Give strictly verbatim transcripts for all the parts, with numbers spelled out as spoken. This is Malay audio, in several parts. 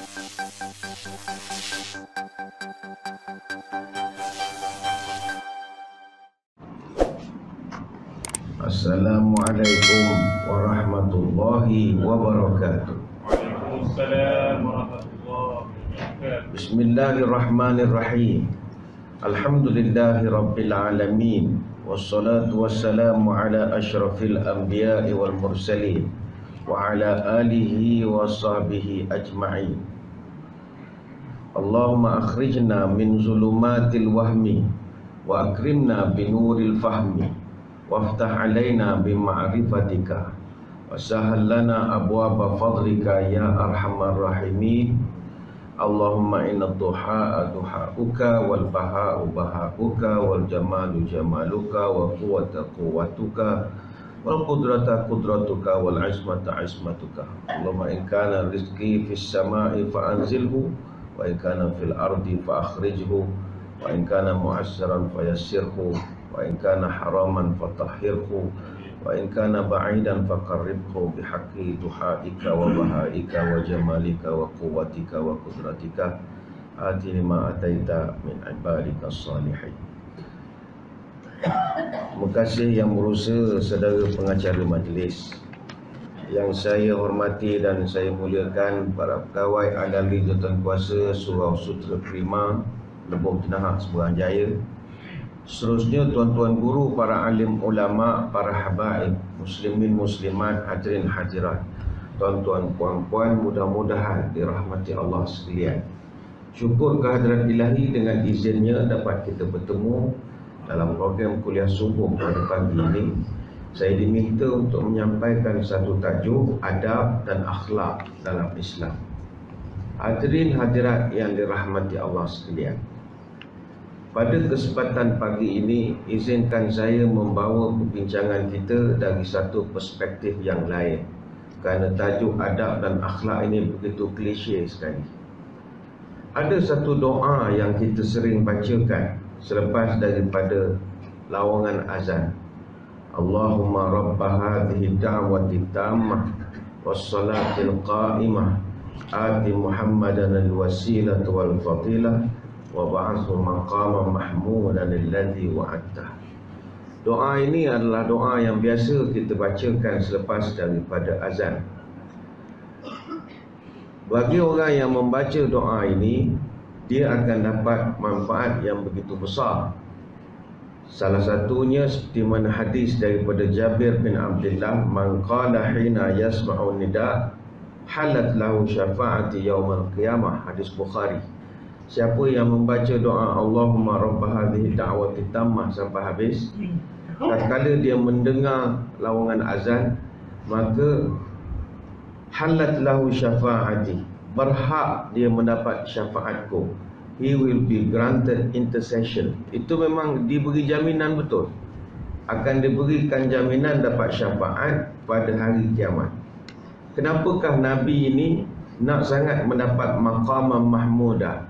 Assalamualaikum warahmatullahi wabarakatuh. Waalaikumsalam warahmatullahi wabarakatuh. Bismillahirrahmanirrahim. Alhamdulillahi rabbil alamin. Wassalatu wassalamu ala asyrafil anbiya'i wal mursalin wa ala alihi wa sahbihi ajma'in. Allahumma akhrijna min zulumatil wahmi wa akrimna binuril fahmi waftah alaina bima'rifatika wa sahhal lana abwaaba fadlika ya arhamar rahimin. Allahumma inna duhaa duhauka wal baha'u bahauka wal jamalu jamaluka wa quwwata quwwatuka wal qudrata qudratuka wal ismata ismatuka. Allahumma in kana rizqi fis sama'i fa anzilhu wa in kana fil ardi fa akhrijhu wa in kana mu'assiran fa yassirhu wa in kana haraman fatahhirhu wa in kana ba'idan faqarribhu bihaqqi duhaika wa bahaika wa jamalika wa quwwatika wa qudratika atini ma ataita min ibadika salihin. Terima kasih yang berusaha saudara pengacara majlis yang saya hormati dan saya muliakan, para pegawai ahli jawatan kuasa Surau Sutera Prima Lebuh Jenahak Seberang Jaya, seterusnya tuan-tuan guru, para alim ulama, para habaib, muslimin muslimat, hadirin hadirat, tuan-tuan puan-puan, mudah-mudahan dirahmati Allah sekalian. Syukur kehadirat ilahi dengan izinnya dapat kita bertemu dalam program kuliah subuh pada pagi ini. Saya diminta untuk menyampaikan satu tajuk, adab dan akhlak dalam Islam. Hadirin hadirat yang dirahmati Allah sekalian, pada kesempatan pagi ini, izinkan saya membawa perbincangan kita dari satu perspektif yang lain, kerana tajuk adab dan akhlak ini begitu klise sekali. Ada satu doa yang kita sering bacakan selepas daripada lawangan azan. Allahumma rabba hadhihi da'wati tammah wassalatil qa'imah ati Muhammadan al-wasilata wal fadilah wa ba'athu maqaman mahmudan alladhi wa'adtah. Doa ini adalah doa yang biasa kita bacakan selepas daripada azan. Bagi orang yang membaca doa ini, dia akan dapat manfaat yang begitu besar. Salah satunya seperti mana hadis daripada Jabir bin Abdullah, man qala hina yasma'u nida halat lahu syafa'ati yaumal qiyamah, hadis Bukhari. Siapa yang membaca doa Allahumma rabba hadhihi da'wati tammah sampai habis, tatkala dia mendengar lawangan azan, maka halat lahu syafa'ati, berhak dia mendapat syafaatku. He will be granted intercession. Itu memang diberi jaminan betul, akan diberikan jaminan dapat syafaat pada hari kiamat. Kenapakah Nabi ini nak sangat mendapat maqamah mahmudah?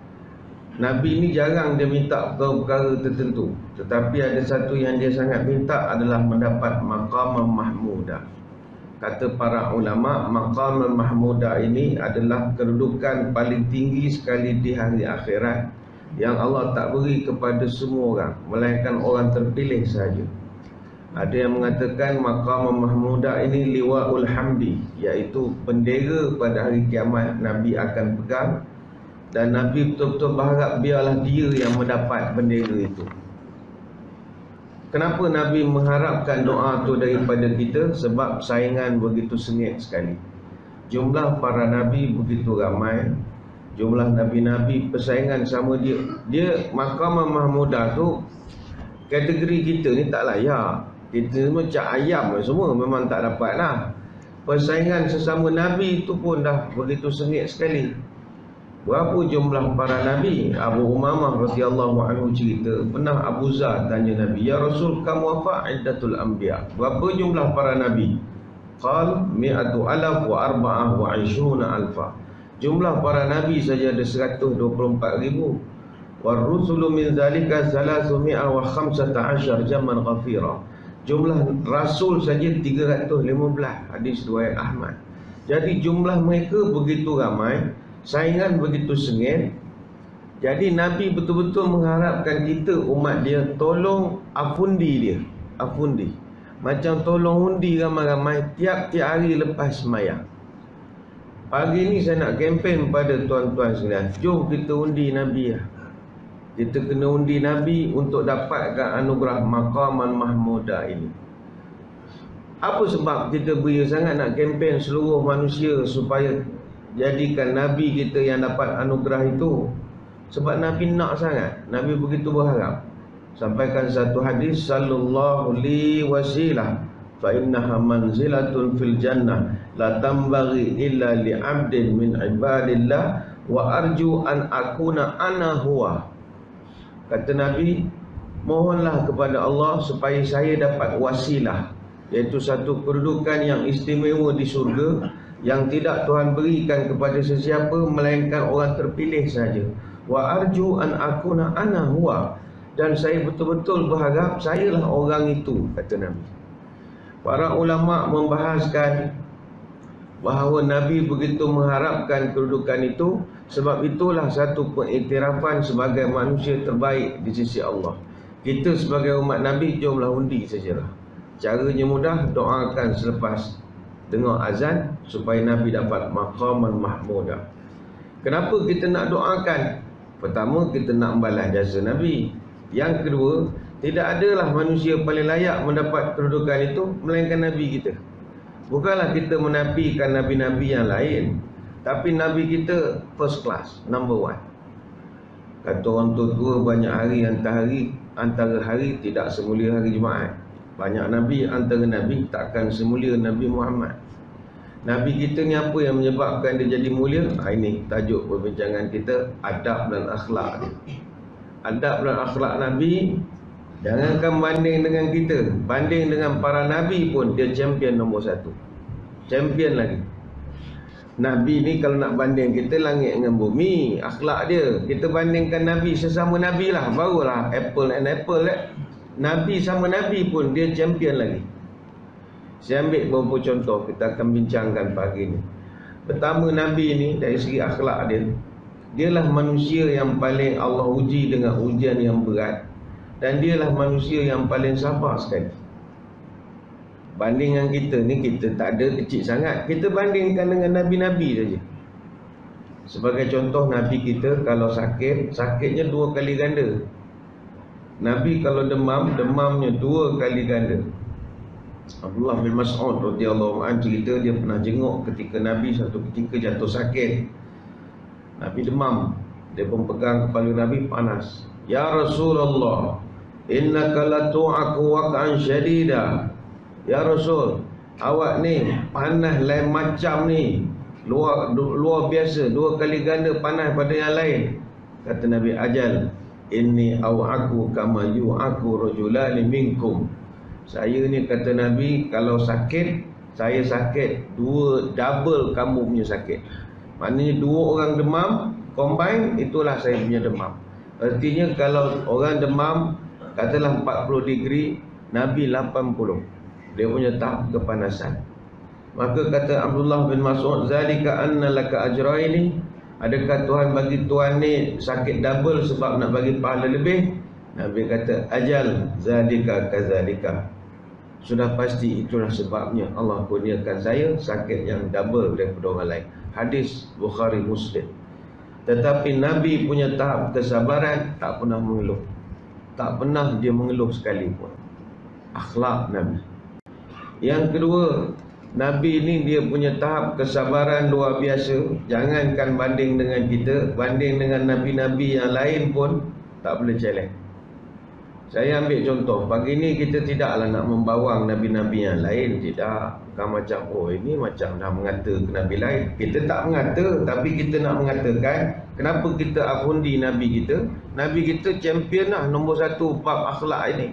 Nabi ini jarang dia minta perkara tertentu, tetapi ada satu yang dia sangat minta adalah mendapat maqamah mahmudah. Kata para ulama, maqamah mahmudah ini adalah kedudukan paling tinggi sekali di hari akhirat yang Allah tak beri kepada semua orang, melainkan orang terpilih sahaja. Ada yang mengatakan maqamah mahmudah ini liwa'ul hamdi, iaitu bendera pada hari kiamat Nabi akan pegang, dan Nabi betul-betul berharap biarlah dia yang mendapat bendera itu. Kenapa Nabi mengharapkan doa itu daripada kita? Sebab saingan begitu sengit sekali. Jumlah para Nabi begitu ramai, jumlah Nabi-Nabi persaingan sama dia. Dia maqamah mahmudah tu, kategori kita ni tak layak. Kita semua cak ayam semua, memang tak dapat lah. Persaingan sesama Nabi itu pun dah begitu sengit sekali. Berapa jumlah para Nabi? Abu Umamah radhiyallahu anhu cerita, pernah Abu Zar tanya Nabi, ya Rasul, kamu apa iddatul anbiya? Berapa jumlah para Nabi? Qal mi'atu alaf wa arba'ah wa ishruna alfa. Jumlah para Nabi saja ada seratus dua puluh empat ribu. War rusulu min zalika thalathmi'ah wa khamsata ashar jaman ghafira. Jumlah Rasul saja tiga ratus lima belas, hadis riwayat Ahmad. Jadi jumlah mereka begitu ramai, saingan begitu sengit. Jadi Nabi betul-betul mengharapkan kita umat dia tolong afundi dia, afundi. Macam tolong undi ramai-ramai tiap-tiap hari lepas sembahyang. Pagi ni saya nak kempen pada tuan-tuan sekalian, jom kita undi Nabi lah. Kita kena undi Nabi untuk dapatkan anugerah Maqaman Mahmudah ini. Apa sebab kita beria sangat nak kempen seluruh manusia supaya jadikan Nabi kita yang dapat anugerah itu? Sebab Nabi nak sangat, Nabi begitu berharap. Sampaikan satu hadis, sallallahu li wasilah fa innaha manzilatun fil jannah la tambaghi illa li 'abdin min ibadillah wa arju an akuna ana huwa. Kata Nabi, mohonlah kepada Allah supaya saya dapat wasilah, iaitu satu kedudukan yang istimewa di surga yang tidak Tuhan berikan kepada sesiapa melainkan orang terpilih saja. Wa arju an akuna ana huwa, dan saya betul-betul berharap sayalah orang itu, kata Nabi. Para ulama membahaskan bahawa Nabi begitu mengharapkan kedudukan itu, sebab itulah satu pengiktirafan sebagai manusia terbaik di sisi Allah. Kita sebagai umat Nabi, jomlah undi sajalah. Caranya mudah, doakan selepas dengar azan supaya Nabi dapat Maqaman Mahmudah. Kenapa kita nak doakan? Pertama, kita nak membalas jasa Nabi. Yang kedua, tidak adalah manusia paling layak mendapat kedudukan itu melainkan Nabi kita. Bukanlah kita menafikan Nabi-Nabi yang lain, tapi Nabi kita first class, number one. Kata orang tua-tua, banyak hari antara hari antara hari tidak semulia hari Jumaat. Banyak Nabi antara Nabi takkan semulia Nabi Muhammad. Nabi kita ni apa yang menyebabkan dia jadi mulia? Ha, ini tajuk perbincangan kita, adab dan akhlak dia. Adab dan akhlak Nabi, jangankan banding dengan kita, banding dengan para Nabi pun dia champion nombor satu. Champion lagi. Nabi ni kalau nak banding kita langit dengan bumi, akhlak dia. Kita bandingkan Nabi sesama Nabi lah, barulah apple and apple eh. Nabi sama Nabi pun dia champion lagi. Saya ambil beberapa contoh, kita akan bincangkan pagi ni. Pertama, Nabi ni dari segi akhlak dia, dialah manusia yang paling Allah uji dengan ujian yang berat, dan dialah manusia yang paling sabar sekali. Bandingan kita ni, kita tak ada kecil sangat. Kita bandingkan dengan Nabi-Nabi saja. Sebagai contoh, Nabi kita kalau sakit, sakitnya dua kali ganda. Nabi kalau demam, demamnya dua kali ganda. Abdullah bin Mas'ud radhiyallahu anhu cerita dia pernah jenguk ketika Nabi satu ketika jatuh sakit. Nabi demam, dia pun pegang kepala Nabi panas. Ya Rasulullah, innaka la tu'aku waq'an syadida. Ya Rasul, awak ni panas lain macam ni, luar luar biasa, dua kali ganda panas pada yang lain. Kata Nabi, ajal inni aw'aku kama yu'aku rajulani minkum. Saya ni, kata Nabi, kalau sakit, saya sakit dua double kamu punya sakit. Maknanya dua orang demam combine, itulah saya punya demam. Artinya kalau orang demam katalah empat puluh degree, Nabi lapan puluh. Dia punya tahap kepanasan. Maka kata Abdullah bin Mas'ud, zalika anna laka ajraini. Adakah Tuhan bagi tuan ni sakit double sebab nak bagi pahala lebih? Nabi kata, ajal zalika kazalika. Sudah pasti itulah sebabnya Allah kurniakan saya sakit yang double daripada orang lain. Hadis Bukhari Muslim. Tetapi Nabi punya tahap kesabaran tak pernah mengeluh. Tak pernah dia mengeluh sekalipun. Akhlak Nabi. Yang kedua, Nabi ni dia punya tahap kesabaran luar biasa. Jangankan banding dengan kita, banding dengan Nabi-Nabi yang lain pun tak boleh challenge. Saya ambil contoh, pagi ni kita tidaklah nak membawang Nabi-Nabi yang lain. Tidak. Bukan macam, oh ini macam dah mengata ke Nabi lain. Kita tak mengata, tapi kita nak mengatakan kenapa kita afundi Nabi kita. Nabi kita champion lah, nombor satu bab akhlak ini.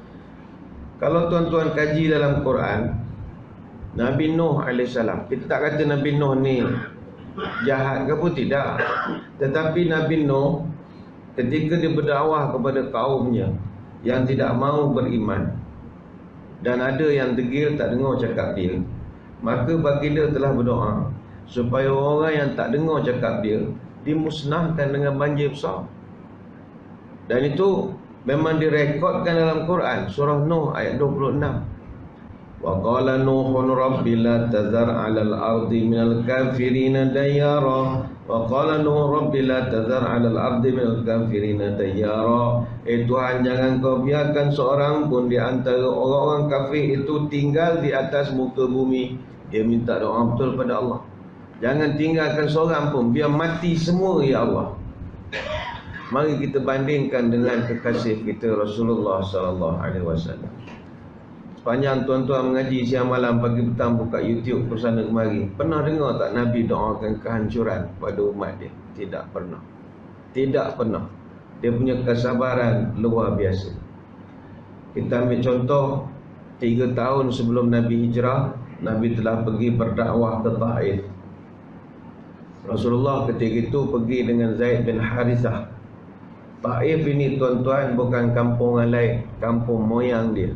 Kalau tuan-tuan kaji dalam Quran, Nabi Nuh alaihissalam, kita tak kata Nabi Nuh ni jahat ke pun tidak. Tetapi Nabi Nuh ketika dia berdakwah kepada kaumnya yang tidak mau beriman, dan ada yang degil tak dengar cakap dia, maka baginda telah berdoa supaya orang yang tak dengar cakap dia dimusnahkan dengan banjir besar. Dan itu memang direkodkan dalam Quran, surah Nuh ayat dua puluh enam. Wa qala Nuhun rabbi la tazar 'alal ardi minal kafirina dayyara. Wa qala Nuh rabbi la tazar 'alal ardi minal kafirina dayyara. Eh Tuhan, jangan kau biarkan seorang pun di antara orang-orang kafir itu tinggal di atas muka bumi. Dia minta doa betul pada Allah. Jangan tinggalkan seorang pun, biar mati semua ya Allah. Mari kita bandingkan dengan kekasih kita Rasulullah sallallahu alaihi wasallam. Sepanjang tuan-tuan mengaji siang malam, pagi petang buka YouTube ke sana kemari, pernah dengar tak Nabi doakan kehancuran pada umat dia? Tidak pernah. Tidak pernah. Dia punya kesabaran luar biasa. Kita ambil contoh, tiga tahun sebelum Nabi hijrah, Nabi telah pergi berdakwah ke Taif. Rasulullah ketika itu pergi dengan Zaid bin Harithah. Taif ini tuan-tuan bukan kampung orang lain, kampung moyang dia.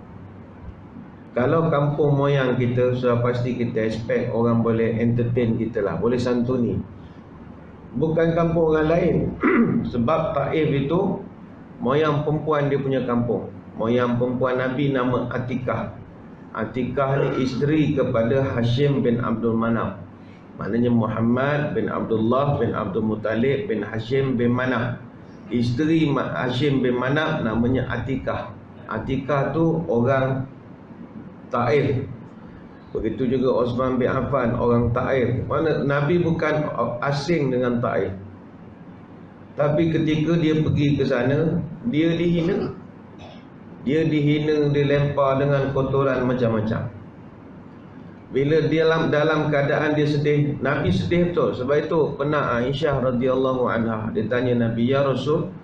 Kalau kampung moyang kita, sudah pasti kita expect orang boleh entertain kita lah, boleh santuni. Bukan kampung orang lain. Sebab Taif itu moyang perempuan dia punya kampung. Moyang perempuan Nabi nama Atikah. Atikah ni isteri kepada Hashim bin Abdul Manaf. Maknanya Muhammad bin Abdullah bin Abdul Muttalib bin Hashim bin Manaf. Isteri Hashim bin Manaf namanya Atikah. Atikah tu orang Taif. Begitu juga Osman bin Affan, orang Taif. Mana Nabi bukan asing dengan Taif. Tapi ketika dia pergi ke sana, dia dihina. Dia dihina, dilempar dengan kotoran macam-macam. Bila dia dalam, dalam keadaan dia sedih, Nabi sedih betul. Sebab itu pernah Aisyah radhiyallahu anha, dia tanya Nabi, "Ya Rasul,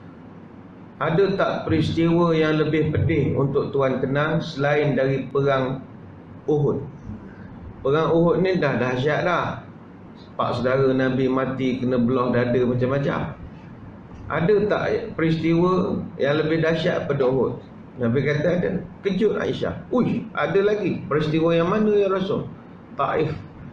ada tak peristiwa yang lebih pedih untuk Tuan kenang selain dari perang Uhud?" Perang Uhud ni dah dahsyat dah. Pak saudara Nabi mati kena belah dada macam-macam. Ada tak peristiwa yang lebih dahsyat pada Uhud? Nabi kata ada. Kejut Aisyah. Uish, ada lagi. Peristiwa yang mana ya Rasul? Taif.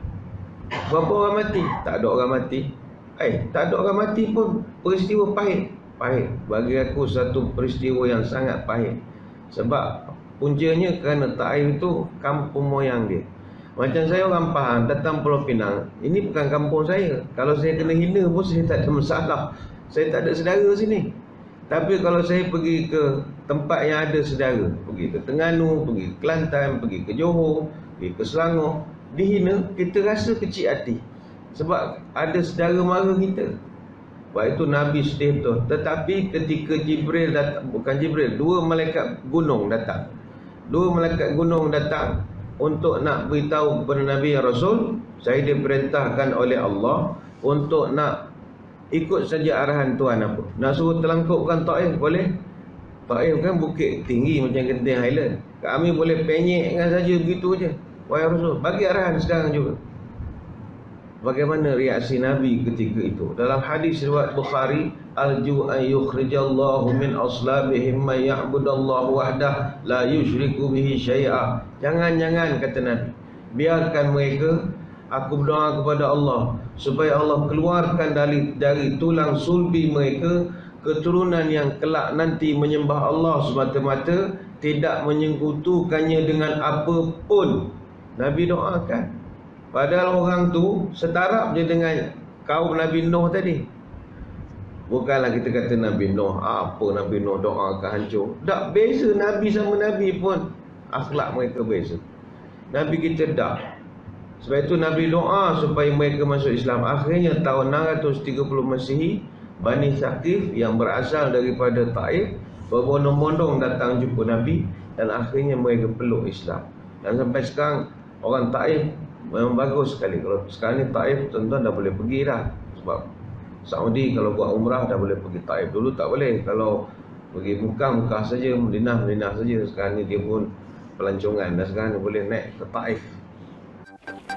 Berapa orang mati? Tak ada orang mati. Eh, tak ada orang mati pun peristiwa pahit. Pahit. Bagi aku satu peristiwa yang sangat pahit. Sebab puncanya kerana Taif itu kampung moyang dia. Macam saya orang Pahang datang Pulau Pinang, ini bukan kampung saya. Kalau saya kena hina pun saya tak ada masalah. Saya tak ada saudara sini. Tapi kalau saya pergi ke tempat yang ada saudara, pergi ke Terengganu, pergi ke Kelantan, pergi ke Johor, pergi ke Selangor, dihina, kita rasa kecil hati. Sebab ada saudara mara kita. Sebab itu Nabi sedih betul. Tetapi ketika Jibril datang, bukan Jibril, dua malaikat gunung datang. Dua malaikat gunung datang untuk nak beritahu kepada Nabi, "Ya Rasul, saya diperintahkan oleh Allah untuk nak ikut saja arahan Tuan apa. Nak suruh terlangkupkan Taif boleh? Taif kan bukit tinggi macam Genting Highland. Kami boleh penyekkan saja begitu aja. Wahai Rasul, bagi arahan sekarang juga." Bagaimana reaksi Nabi ketika itu? Dalam hadis riwayat Bukhari, "Arju an yukhrijallahu min aslabihim may ya'budallahu wahdah la yusyriku bihi syai'a." Jangan-jangan kata Nabi, biarkan mereka, aku berdoa kepada Allah supaya Allah keluarkan dari dari tulang sulbi mereka keturunan yang kelak nanti menyembah Allah semata-mata, tidak menyekutukannya dengan apa pun. Nabi doakan. Padahal orang tu setara je dengan kaum Nabi Nuh tadi. Bukanlah kita kata Nabi Nuh, apa Nabi Nuh doa akan hancur. Tak, beza Nabi sama Nabi pun akhlak mereka beza. Nabi kita tak. Sebab itu Nabi doa supaya mereka masuk Islam. Akhirnya tahun enam ratus tiga puluh Masihi, Bani Saqif yang berasal daripada Taif berbondong-bondong datang jumpa Nabi, dan akhirnya mereka peluk Islam. Dan sampai sekarang orang Taif memang bagus sekali. Kalau sekarang ni Taif tuan-tuan dah boleh pergi dah. Sebab Saudi kalau buat umrah dah boleh pergi Taif. Dulu tak boleh. Kalau pergi Mekah, Mekah saja, Madinah, Madinah saja. Sekarang ni dia pun pelancongan. Dan sekarang dia boleh naik ke Taif.